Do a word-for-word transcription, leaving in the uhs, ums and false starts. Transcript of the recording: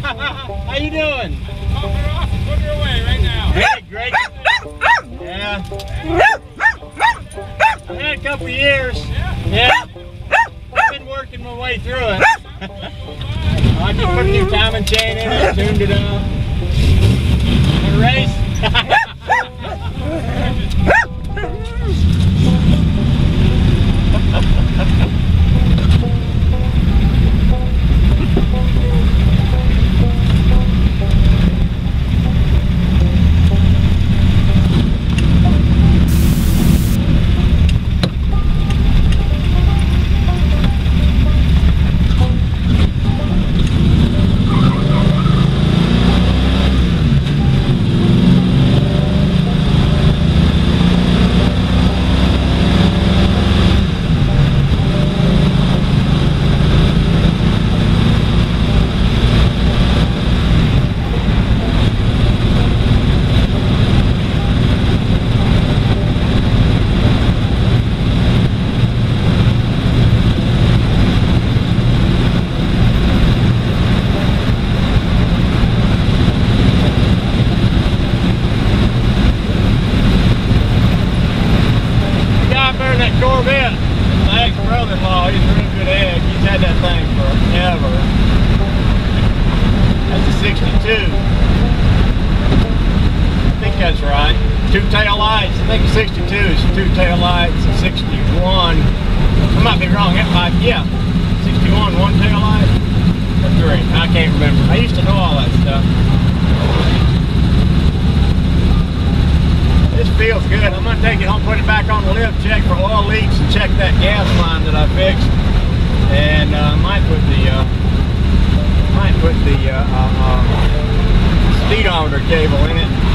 How you doing? Pump it off and put her away right now. Hey, great. Yeah. I've had a couple years. Yeah. I've been working my way through it. I just put a new timing chain in it, tuned it up. Want to race? Corvette. My ex-brother-in-law, he's a real good egg. He's had that thing forever. That's a sixty-two. I think that's right. Two tail lights. I think a sixty-two is two tail lights. A sixty-one. I might be wrong. That might, yeah. sixty-one, one tail light. Or three. I can't remember. I used to know all that stuff. This feels good. I'm going to take it home, put it back on the lift, check for oil leaks, and check that gas line that I fixed. And uh, might put the uh, might put the uh, uh, uh, speedometer cable in it.